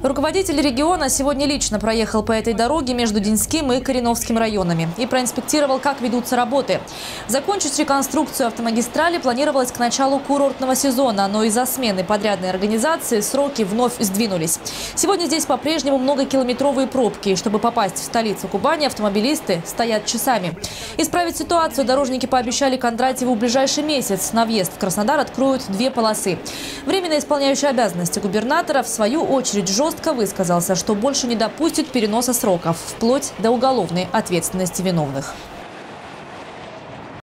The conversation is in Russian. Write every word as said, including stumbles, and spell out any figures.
Руководитель региона сегодня лично проехал по этой дороге между Деньским и Кореновским районами и проинспектировал, как ведутся работы. Закончить реконструкцию автомагистрали планировалось к началу курортного сезона, но из-за смены подрядной организации сроки вновь сдвинулись. Сегодня здесь по-прежнему многокилометровые пробки, и чтобы попасть в столицу Кубани, автомобилисты стоят часами. Исправить ситуацию дорожники пообещали Кондратьеву в ближайший месяц. На въезд в Краснодар откроют две полосы. Временно исполняющий обязанности губернатора, в свою очередь, жестко высказался, что больше не допустит переноса сроков, вплоть до уголовной ответственности виновных.